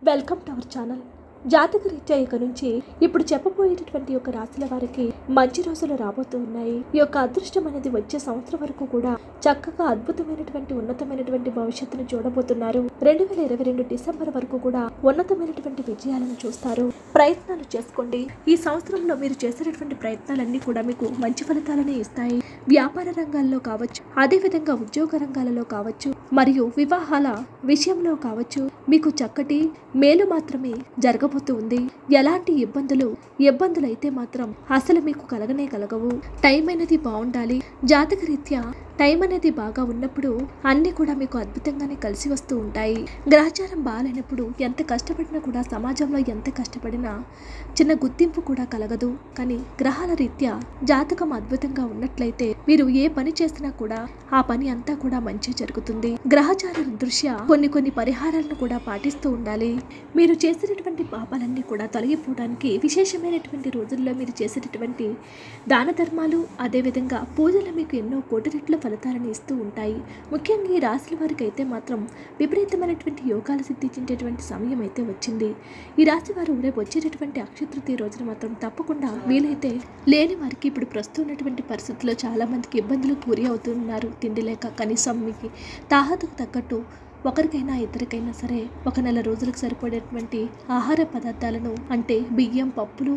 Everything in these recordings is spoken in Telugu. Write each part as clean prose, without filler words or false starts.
Welcome to our channel. జాతక రీత్యా ఇక నుంచి ఇప్పుడు చెప్పబోయేటటువంటి యొక్క రాశుల వారికి మంచి రోజులు రాబోతూ ఉన్నాయి. ఈ యొక్క అదృష్టం అనేది వచ్చే సంవత్సరం వరకు కూడా చక్కగా అద్భుతమైనటువంటి ఉన్నతమైనటువంటి భవిష్యత్తును చూడబోతున్నారు. 2022 డిసెంబర్ వరకు కూడా ఉన్నతమైనటువంటి విజయాలను చూస్తారు. ప్రయత్నాలు చేసుకోండి. ఈ సంవత్సరంలో మీరు చేసేటటువంటి ప్రయత్నాలన్నీ కూడా మీకు మంచి ఫలితాలని ఇస్తాయి. వ్యాపార రంగాల్లో కావచ్చు, అదేవిధంగా ఉద్యోగ రంగాలలో కావచ్చు, మరియు వివాహాల విషయంలో కావచ్చు, మీకు చక్కటి మేలు మాత్రమే జరగబోతుంది. ఎలాంటి ఇబ్బందులు అయితే మాత్రం అసలు మీకు కలగవు. టైం అనేది బాగుండాలి. జాతక రీత్యా టైం అనేది బాగా ఉన్నప్పుడు అన్నీ కూడా మీకు అద్భుతంగానే కలిసి వస్తూ ఉంటాయి. గ్రహచారం బాగాలేనప్పుడు ఎంత కష్టపడినా కూడా సమాజంలో ఎంత కష్టపడినా చిన్న గుర్తింపు కూడా కలగదు. కానీ గ్రహాల రీత్యా జాతకం అద్భుతంగా ఉన్నట్లయితే మీరు ఏ పని చేసినా కూడా ఆ పని అంతా కూడా మంచి జరుగుతుంది. గ్రహచార దృష్ట్యా కొన్ని పరిహారాలను కూడా పాటిస్తూ ఉండాలి. మీరు చేసినటువంటి పాపాలన్నీ కూడా తొలగిపోవడానికి విశేషమైనటువంటి రోజుల్లో మీరు చేసేటటువంటి దాన ధర్మాలు, అదేవిధంగా పూజలు మీకు ఎన్నో కోటి రెట్ల ఫలితాలను ఇస్తూ ఉంటాయి. ముఖ్యంగా ఈ రాశుల వారికి అయితే మాత్రం విపరీతమైనటువంటి యోగాలు సిద్ధించేటటువంటి సమయం అయితే వచ్చింది. ఈ రాశి వారు రేపు వచ్చేటటువంటి అక్షతృతీయ రోజున మాత్రం తప్పకుండా వీలైతే లేని వారికి ఇప్పుడు ప్రస్తుతం ఉన్నటువంటి పరిస్థితుల్లో చాలా మందికి ఇబ్బందులు గురి అవుతున్నారు. తిండి లేక కనీసం మీకు తాహతకు తగ్గట్టు ఒకరికైనా ఇద్దరికైనా సరే ఒక నెల రోజులకు సరిపడేటువంటి ఆహార పదార్థాలను అంటే బియ్యం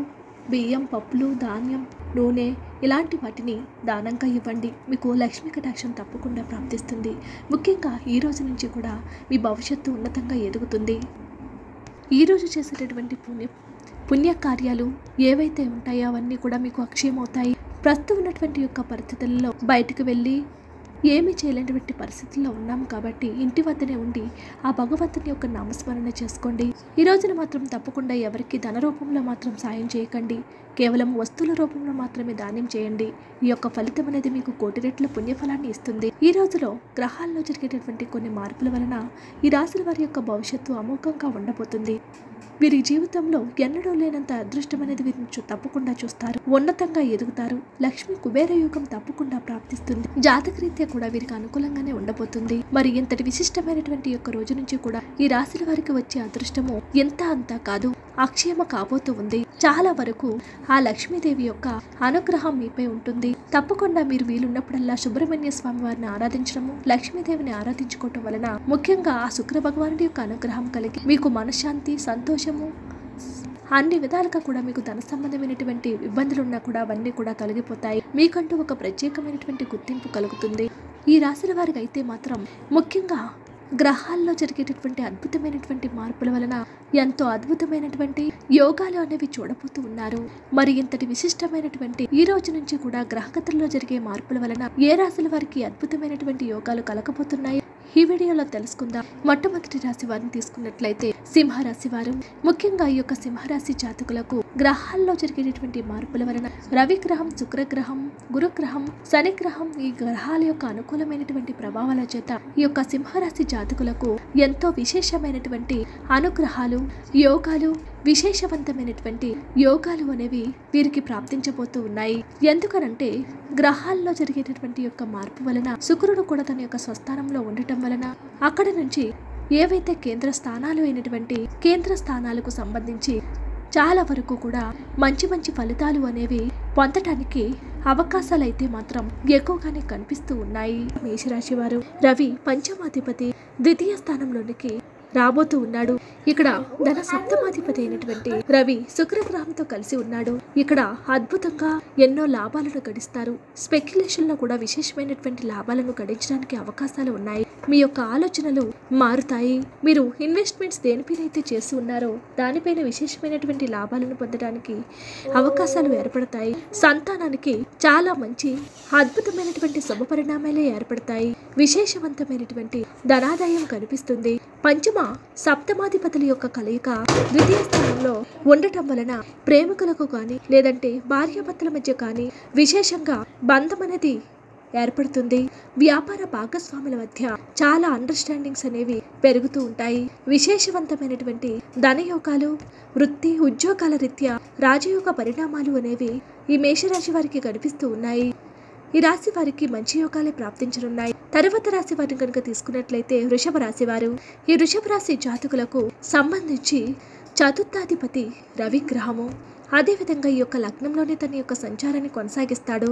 పప్పులు, ధాన్యం, నూనె ఇలాంటి వాటిని దానంగా ఇవ్వండి. మీకు లక్ష్మీ కటాక్షం తప్పకుండా ప్రాప్తిస్తుంది. ముఖ్యంగా ఈ రోజు నుంచి కూడా మీ భవిష్యత్తు ఉన్నతంగా ఎదుగుతుంది. ఈరోజు చేసేటటువంటి పుణ్య కార్యాలు ఏవైతే ఉంటాయో అవన్నీ కూడా మీకు అక్షయమవుతాయి. ప్రస్తుతం ఉన్నటువంటి యొక్క పరిస్థితుల్లో బయటకు వెళ్ళి ఏమీ చేయలేనటువంటి పరిస్థితుల్లో ఉన్నాం కాబట్టి ఇంటి వద్దనే ఉండి ఆ భగవంతుని యొక్క నామస్మరణ చేసుకోండి. ఈ రోజున మాత్రం తప్పకుండా ఎవరికి ధన రూపంలో మాత్రం సాయం చేయకండి. కేవలం వస్తువుల రూపంలో మాత్రమే దానం చేయండి. ఈ యొక్క ఫలితం అనేది మీకు కోటి రెట్ల పుణ్యఫలాన్ని ఇస్తుంది. ఈ రోజులో గ్రహాల్లో జరిగేటటువంటి కొన్ని మార్పుల వలన ఈ రాశుల వారి యొక్క భవిష్యత్తు అమోఘంగా ఉండబోతుంది. వీరి జీవితంలో ఎన్నడూ లేనంత అదృష్టం అనేది వీరిని తప్పకుండా చూస్తారు. ఉన్నతంగా ఎదుగుతారు. లక్ష్మి కుబేర యోగం తప్పకుండా ప్రాప్తిస్తుంది. జాతకరీత్యా కూడా వీరికి అనుకూలంగానే ఉండబోతుంది. మరి ఇంతటి విశిష్టమైనటువంటి యొక్క రోజు నుంచి కూడా ఈ రాశుల వారికి వచ్చే అదృష్టము ఎంత అంతా కాదు, అక్షయమ కాబోతూ ఉంది. చాలా వరకు ఆ లక్ష్మీదేవి యొక్క అనుగ్రహం మీపై ఉంటుంది. తప్పకుండా మీరు వీలున్నప్పుడల్లా సుబ్రహ్మణ్య స్వామి వారిని ఆరాధించడము, లక్ష్మీదేవిని ఆరాధించుకోవటం వలన ముఖ్యంగా ఆ శుక్ర భగవానుడి యొక్క అనుగ్రహం కలిగి మీకు మనశ్శాంతి, సంతోషము, అన్ని విధాలుగా కూడా మీకు ధన సంబంధమైనటువంటి ఇబ్బందులు ఉన్నా కూడా అవన్నీ కూడా తొలగిపోతాయి. మీకంటూ ఒక ప్రత్యేకమైనటువంటి గుర్తింపు కలుగుతుంది. ఈ రాశుల వారికి అయితే మాత్రం ముఖ్యంగా గ్రహాల్లో జరిగేటటువంటి అద్భుతమైనటువంటి మార్పుల వలన ఎంతో అద్భుతమైనటువంటి యోగాలు అనేవి చూడబోతూ ఉన్నారు. మరి ఇంతటి విశిష్టమైనటువంటి ఈ రోజు నుంచి కూడా గ్రహగతుల్లో జరిగే మార్పుల వలన ఏ రాశుల వారికి అద్భుతమైనటువంటి యోగాలు కలగబోతున్నాయి ఈ వీడియోలో తెలుసుకుందాం. మొట్టమొదటి రాశి వారిని తీసుకున్నట్లయితే సింహరాశి వారు. ముఖ్యంగా ఈ యొక్క సింహరాశి జాతకులకు గ్రహాల్లో జరిగేటటువంటి మార్పుల వలన రవి గ్రహం, శుక్రగ్రహం, గురుగ్రహం, శనిగ్రహం ఈ గ్రహాల యొక్క అనుకూలమైనటువంటి ప్రభావాల చేత ఈ యొక్క సింహరాశి జాతకులకు ఎంతో విశేషమైనటువంటి అనుగ్రహాలు, యోగాలు, విశేషవంతమైనటువంటి యోగాలు అనేవి వీరికి ప్రాప్తించబోతూ ఉన్నాయి. ఎందుకనంటే గ్రహాల్లో జరిగేటటువంటి యొక్క మార్పు వలన శుక్రుడు కూడా తన యొక్క స్వస్థానంలో ఉండటం వలన అక్కడ నుంచి ఏవైతే కేంద్ర స్థానాలకు సంబంధించి చాలా వరకు కూడా మంచి ఫలితాలు అనేవి పొందటానికి అవకాశాలు అయితే మాత్రం ఎక్కువగానే కనిపిస్తూ ఉన్నాయి. మేషరాశి వారు. రవి పంచమాధిపతి ద్వితీయ స్థానంలోనికి రాబోతూ ఉన్నాడు. ఇక్కడ ధన సప్తమాధిపతి అయినటువంటి రవి శుక్రగ్రహంతో కలిసి ఉన్నాడు. ఇక్కడ అద్భుతంగా ఎన్నో లాభాలను గడిస్తారు. స్పెక్యులేషన్ లో కూడా విశేషమైనటువంటి లాభాలను గడించడానికి అవకాశాలు ఉన్నాయి. మీ యొక్క ఆలోచనలు మారుతాయి. మీరు ఇన్వెస్ట్మెంట్స్ దేనిపైనైతే చేసి ఉన్నారో దానిపైన విశేషమైనటువంటి లాభాలను పొందడానికి అవకాశాలు ఏర్పడతాయి. సంతానానికి చాలా మంచి అద్భుతమైనటువంటి శుభ పరిణామాలే ఏర్పడతాయి. విశేషవంతమైనటువంటి ధనాదాయం కనిపిస్తుంది. పంచమ సప్తమాధిపతుల యొక్క కలయిక ద్వితీయ స్థానంలో ఉండటం వలన ప్రేమికులకు కానీ లేదంటే భార్యాభర్తల మధ్య కానీ విశేషంగా బంధం అనేది ఏర్పడుతుంది. వ్యాపార భాగస్వాముల మధ్య చాలా అండర్స్టాండింగ్స్ అనేవి పెరుగుతూ ఉంటాయి. విశేషవంతమైనటువంటి ధనయోగాలు, వృత్తి ఉద్యోగాల రీత్యా రాజయోగ పరిణామాలు అనేవి ఈ మేషరాశి వారికి కనిపిస్తూ ఉన్నాయి. ఈ రాశి వారికి మంచి యోగాలే ప్రాప్తించనున్నాయి. తరువాత రాశి వారిని కనుక తీసుకున్నట్లయితే వృషభ రాశి వారు. ఈ వృషభ రాశి జాతకులకు సంబంధించి చతుర్థాధిపతి రవి గ్రహము. అదేవిధంగా ఈ యొక్క లగ్నంలోనే తన యొక్క సంచారాన్ని కొనసాగిస్తాడు.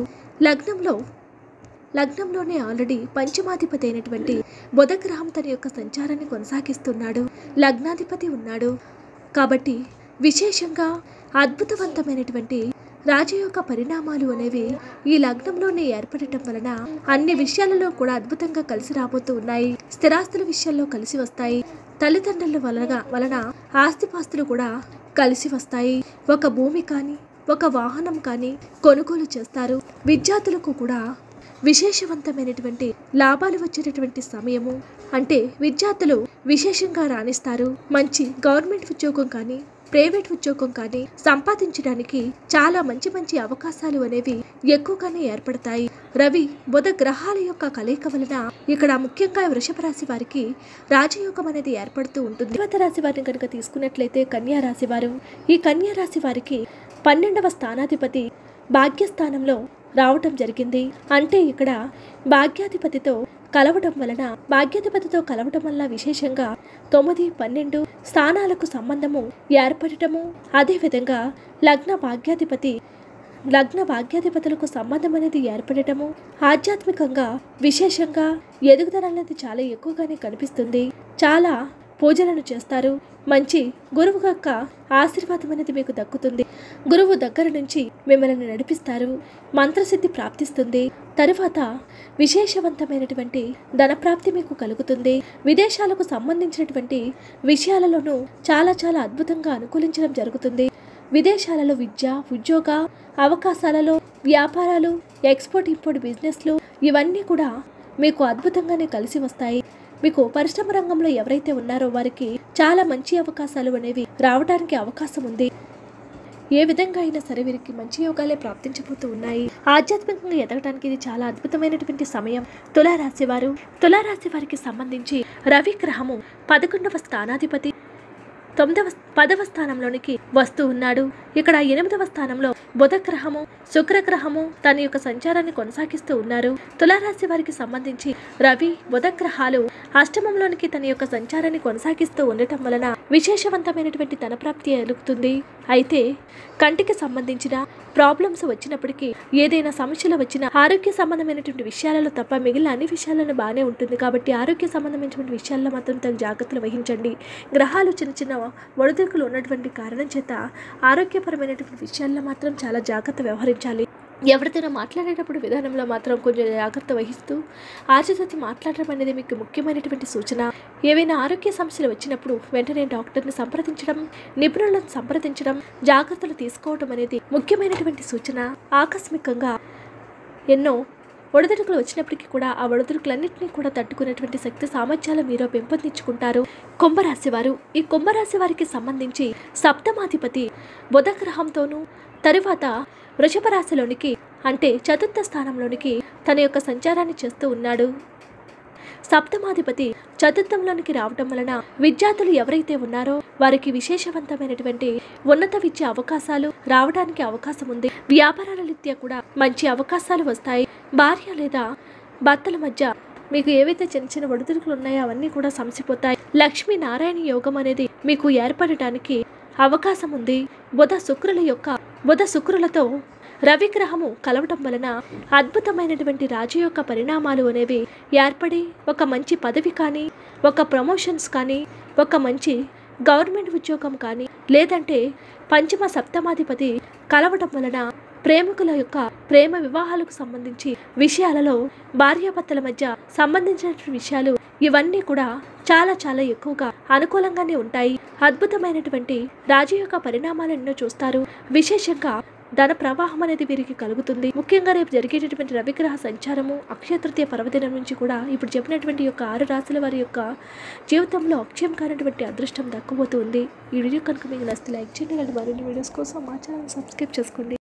లగ్నంలోనే ఆల్రెడీ పంచమాధిపతి అయినటువంటి బుధ గ్రహం తన యొక్క సంచారాన్ని కొనసాగిస్తున్నాడు. లగ్నాధిపతి ఉన్నాడు కాబట్టి విశేషంగా అద్భుతవంతమైనటువంటి రాజయోగ పరిణామాలు అనేవి ఈ లగ్నంలోనే ఏర్పడటం వలన అన్ని విషయాలలో కూడా అద్భుతంగా కలిసి రాబోతూ ఉన్నాయి. స్థిరాస్తుల విషయాల్లో కలిసి వస్తాయి. తల్లిదండ్రుల వలన ఆస్తిపాస్తులు కూడా కలిసి వస్తాయి. ఒక భూమి కానీ ఒక వాహనం కానీ కొనుగోలు చేస్తారు. విద్యార్థులకు కూడా విశేషవంతమైనటువంటి లాభాలు వచ్చేటటువంటి సమయము. అంటే విద్యార్థులు విశేషంగా రాణిస్తారు. మంచి గవర్నమెంట్ ఉద్యోగం కానీ ప్రైవేట్ ఉద్యోగం కానీ సంపాదించడానికి చాలా మంచి అవకాశాలు అనేవి ఎక్కువగానే ఏర్పడతాయి. రవి బుధ గ్రహాల యొక్క కలయిక వలన ఇక్కడ ముఖ్యంగా వృషభ రాశి వారికి రాజయోగం అనేది ఏర్పడుతూ ఉంటుంది. తర్వాత రాశి వారిని కనుక తీసుకున్నట్లయితే కన్యా రాశి వారు. ఈ కన్యా రాశి వారికి 12వ స్థానాధిపతి భాగ్యస్థానంలో రావటం జరిగింది. అంటే ఇక్కడ భాగ్యాధిపతితో కలవటం వలన విశేషంగా 9, 12 స్థానాలకు సంబంధము ఏర్పడటము. అదేవిధంగా లగ్న భాగ్యాధిపతులకు సంబంధం అనేది ఏర్పడటము. ఆధ్యాత్మికంగా విశేషంగా ఎదుగుదల అనేది చాలా ఎక్కువగానే కనిపిస్తుంది. చాలా పూజలను చేస్తారు. మంచి గురువు యొక్క ఆశీర్వాదం అనేది మీకు దక్కుతుంది. గురువు దగ్గర నుంచి మిమ్మల్ని నడిపిస్తారు. మంత్రసిద్ధి ప్రాప్తిస్తుంది. తరువాత విశేషవంతమైనటువంటి ధనప్రాప్తి మీకు కలుగుతుంది. విదేశాలకు సంబంధించినటువంటి విషయాలలోనూ చాలా అద్భుతంగా అనుకూలించడం జరుగుతుంది. విదేశాలలో విద్య, ఉద్యోగ అవకాశాలలో వ్యాపారాలు, ఎక్స్పోర్ట్ ఇంపోర్ట్ బిజినెస్లు ఇవన్నీ కూడా మీకు అద్భుతంగానే కలిసి వస్తాయి. మీకు పరిశ్రమ రంగంలో ఎవరైతే ఉన్నారో వారికి చాలా మంచి అవకాశాలు అనేవి రావడానికి అవకాశం ఉంది. ఏ విధంగా అయినా సరే వీరికి మంచి యోగాలే ప్రాప్తించబోతూ ఉన్నాయి. ఆధ్యాత్మికంగా ఎదగడానికి ఇది చాలా అద్భుతమైనటువంటి సమయం. తులారాశి వారికి సంబంధించి రవి గ్రహము 11వ స్థానాధిపతి 10వ స్థానంలోనికి వస్తూ ఉన్నాడు. ఇక్కడ 8వ స్థానంలో బుధ గ్రహము, శుక్రగ్రహము తన యొక్క సంచారాన్ని కొనసాగిస్తూ ఉన్నారు. తులారాశి వారికి సంబంధించి రవి, బుధ గ్రహాలు అష్టమంలోనికి తన యొక్క సంచారాన్ని కొనసాగిస్తూ ఉండటం వలన విశేషవంతమైనటువంటి ధనప్రాప్తి కలుగుతుంది. అయితే కంటికి సంబంధించిన ప్రాబ్లమ్స్ వచ్చినప్పటికీ, ఏదైనా సమస్యలు వచ్చినా ఆరోగ్య సంబంధమైనటువంటి విషయాలలో తప్ప మిగిలిన అన్ని విషయాలను బాగానే ఉంటుంది. కాబట్టి ఆరోగ్య సంబంధమైనటువంటి విషయాల్లో మాత్రం తగు జాగ్రత్తలు వహించండి. గ్రహాలు చిన్న ఒడిదుడుకులు ఉన్నటువంటి కారణం చేత ఆరోగ్యపరమైనటువంటి విషయాల్లో మాత్రం చాలా జాగ్రత్త వ్యవహరించాలి. ఎవరితోనో మాట్లాడేటప్పుడు విధానంలో మాత్రం కొంచెం జాగ్రత్త వహిస్తూ ఆచితూచి మాట్లాడడం అనేది మీకు ముఖ్యమైనటువంటి సూచన. ఏవైనా ఆరోగ్య సమస్యలు వచ్చినప్పుడు వెంటనే డాక్టర్ని సంప్రదించడం, నిపుణులను సంప్రదించడం, జాగ్రత్తలు తీసుకోవడం అనేది ముఖ్యమైనటువంటి సూచన. ఆకస్మికంగా ఎన్నో ఒడిదుడుకులు వచ్చినప్పటికీ కూడా ఆ ఒడిదుడుకులన్నింటినీ కూడా తట్టుకునేటువంటి శక్తి సామర్థ్యాలు మీరు పెంపొందించుకుంటారు. కుంభరాశి వారు. ఈ కుంభరాశి వారికి సంబంధించి సప్తమాధిపతి బుధ గ్రహంతోనూ తరువాత వృషభ రాశిలోనికి అంటే 4వ స్థానంలోనికి తన యొక్క సంచారాన్ని చేస్తూ ఉన్నాడు. సప్తమాధిపతి 4థంలోనికి రావటం వలన విద్యార్థులు ఎవరైతే ఉన్నారో వారికి విశేషవంతమైనటువంటి ఉన్నత విద్య అవకాశాలు రావడానికి అవకాశం ఉంది. వ్యాపారాల రీత్యా కూడా మంచి అవకాశాలు వస్తాయి. భార్య లేదా భర్తల మధ్య మీకు ఏవైతే చిన్న ఒడిదుడుకులు ఉన్నాయో అవన్నీ కూడా సమసిపోతాయి. లక్ష్మీ నారాయణ యోగం అనేది మీకు ఏర్పడటానికి అవకాశం ఉంది. బుధ శుక్రులతో రవిగ్రహము కలవటం వలన అద్భుతమైనటువంటి రాజయోగ పరిణామాలు అనేవి ఏర్పడి ఒక మంచి పదవి కానీ, ఒక ప్రమోషన్స్ కానీ, ఒక మంచి గవర్నమెంట్ ఉద్యోగం కానీ, లేదంటే పంచమ సప్తమాధిపతి కలవటం వలన ప్రేమికుల యొక్క ప్రేమ వివాహాలకు సంబంధించి విషయాలలో భార్యాభర్తల మధ్య సంబంధించిన విషయాలు ఇవన్నీ కూడా చాలా ఎక్కువగా అనుకూలంగానే ఉంటాయి. అద్భుతమైనటువంటి రాజయోగ పరిణామాలు ఎన్నో చూస్తారు. విశేషంగా ధన ప్రవాహం అనేది వీరికి కలుగుతుంది. ముఖ్యంగా రేపు జరిగేటటువంటి రవిగ్రహ సంచారము అక్షయ తృతీయ పర్వదినం నుంచి కూడా ఇప్పుడు చెప్పినటువంటి యొక్క 6 రాశుల వారి యొక్క జీవితంలో అక్షయం కానటువంటి అదృష్టం దక్కబోతుంది. ఈ వీడియో కనుక మీకు నచ్చితే లైక్ చేయండి. మరిన్ని వీడియోస్ కోసం మా ఛానల్ సబ్స్క్రైబ్ చేసుకోండి.